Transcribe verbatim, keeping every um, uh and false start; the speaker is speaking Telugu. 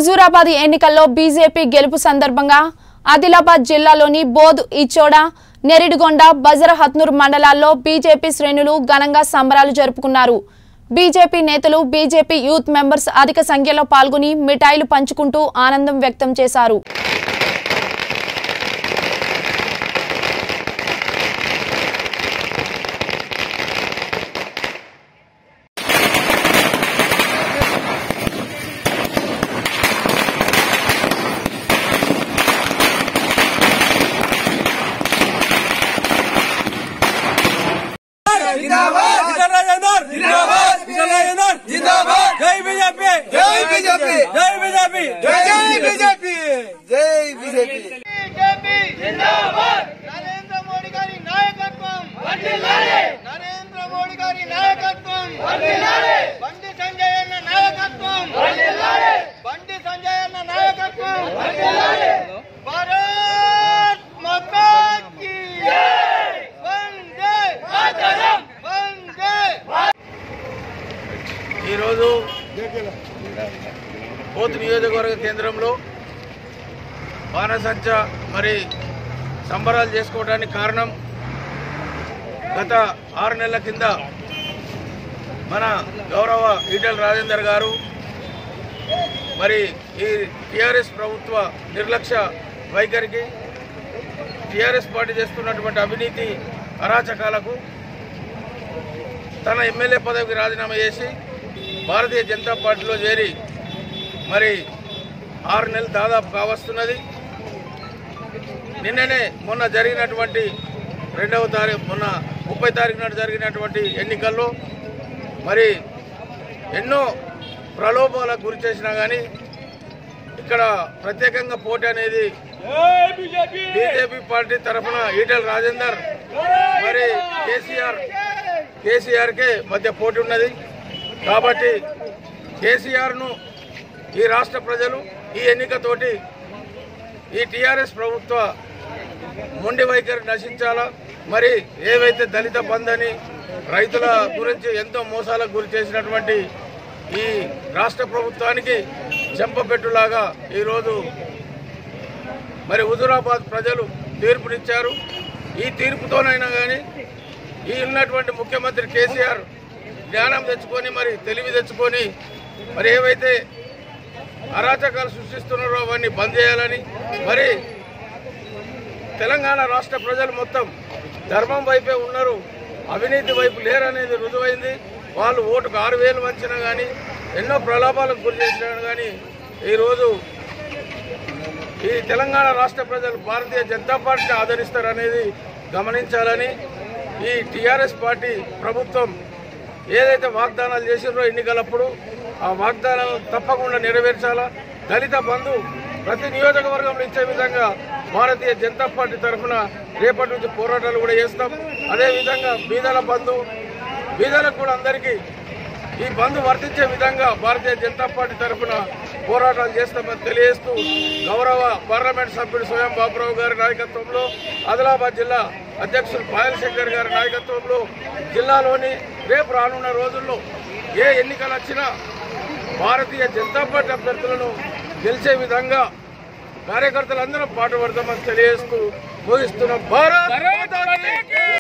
హుజూరాబాద్ ఎన్నికల్లో బీజేపీ గెలుపు సందర్భంగా ఆదిలాబాద్ జిల్లాలోని బోధ్ ఇచ్చోడ నెరిడిగొండ బజరహత్నూర్ మండలాల్లో బీజేపీ శ్రేణులు ఘనంగా సంబరాలు జరుపుకున్నారు। బీజేపీ నేతలు బీజేపీ యూత్ మెంబర్స్ అధిక సంఖ్యలో పాల్గొని మిఠాయిలు పంచుకుంటూ ఆనందం వ్యక్తం చేశారు। जय बीजेपी जय बीजेपी जय बीजेपी जय बीजेपी जय बीजेपी बीजेपी जिंदाबाद। नरेंद्र मोदी गारी नायकत्వం వర్ధిల్లాలి। नरेंद्र मोदी गारी नायकत्వం వర్ధిల్లాలి। బండి సంజయ్ అన్న నాయకత్వం వర్ధిల్లాలి। బండి సంజయ్ అన్న నాయకత్వం వర్ధిల్లాలి। భారత్ మాతా కీ జై। వందే మాతరం వందే। ఈ రోజు బోధ్ నియోజకవర్గ కేంద్రంలో బాణసంచ మరి సంబరాలు చేసుకోవడానికి కారణం గత ఆరు నెలల కింద మన గౌరవ ఈటెల రాజేందర్ గారు మరి ఈ టీఆర్ఎస్ ప్రభుత్వ నిర్లక్ష్య వైఖరికి టీఆర్ఎస్ పార్టీ చేస్తున్నటువంటి అవినీతి అరాచకాలకు తన ఎమ్మెల్యే పదవికి రాజీనామా చేసి భారతీయ జనతా పార్టీలో చేరి మరి ఆరు నెలలు దాదాపు కావస్తున్నది। నిన్ననే మొన్న జరిగినటువంటి రెండవ తారీఖు మొన్న ముప్పై తారీఖు నాడు జరిగినటువంటి ఎన్నికల్లో మరి ఎన్నో ప్రలోభాలకు గురి చేసినా కానీ ఇక్కడ ప్రత్యేకంగా పోటీ అనేది బీజేపీ పార్టీ తరఫున ఈటెల రాజేందర్ మరి కేసీఆర్ కేసీఆర్కే మధ్య పోటీ ఉన్నది కాబట్టి కేసీఆర్ను ఈ రాష్ట్ర ప్రజలు ఈ ఎన్నికతోటి ఈ టీఆర్ఎస్ ప్రభుత్వ మొండి వైఖరి నశించాలా। మరి ఏవైతే దళిత బంధని రైతుల గురించి ఎంతో మోసాలకు గురి చేసినటువంటి ఈ రాష్ట్ర ప్రభుత్వానికి చెంపపెట్టులాగా ఈరోజు మరి హుజూరాబాద్ ప్రజలు తీర్పునిచ్చారు। ఈ తీర్పుతోనైనా కానీ ఈ ఉన్నటువంటి ముఖ్యమంత్రి కేసీఆర్ జ్ఞానం తెచ్చుకొని మరి తెలివి తెచ్చుకొని మరి ఏవైతే అరాచకాలు సృష్టిస్తున్నారో అవన్నీ బంద్ చేయాలని మరి తెలంగాణ రాష్ట్ర ప్రజలు మొత్తం ధర్మం వైపే ఉన్నారు, అవినీతి వైపు లేరనేది రుజువైంది। వాళ్ళు ఓటుకు ఆరు వేలు వంచినా కానీ ఎన్నో ప్రలోభాలకు గురి చేసినా కానీ ఈరోజు ఈ తెలంగాణ రాష్ట్ర ప్రజలు భారతీయ జనతా పార్టీని ఆదరిస్తారనేది గమనించాలని ఈ టీఆర్ఎస్ పార్టీ ప్రభుత్వం ఏదైతే వాగ్దానాలు చేసినో ఎన్నికలప్పుడు ఆ వాగ్దానాలను తప్పకుండా నెరవేర్చాలా। దళిత బంధు ప్రతి నియోజకవర్గంలో ఇచ్చే విధంగా భారతీయ జనతా పార్టీ తరఫున రేపటి నుంచి పోరాటాలు కూడా చేస్తాం। అదేవిధంగా బీదల బంధు బీదలకు కూడా అందరికీ ఈ బంధు వర్తించే విధంగా భారతీయ జనతా పార్టీ తరఫున పోరాటాలు చేస్తామని తెలియజేస్తూ గౌరవ పార్లమెంట్ సభ్యుడు స్వయం బాబురావు గారి నాయకత్వంలో ఆదిలాబాద్ జిల్లా అధ్యక్షులు పాయల్ శంకర్ గారి నాయకత్వంలో జిల్లాలోని రేపు రానున్న రోజుల్లో ఏ ఎన్నికలు వచ్చినా భారతీయ జనతా పార్టీ అభ్యర్థులను గెలిచే విధంగా కార్యకర్తలందరూ పాటుపడతామని తెలియజేస్తూ ముగిస్తున్నాం। భారత్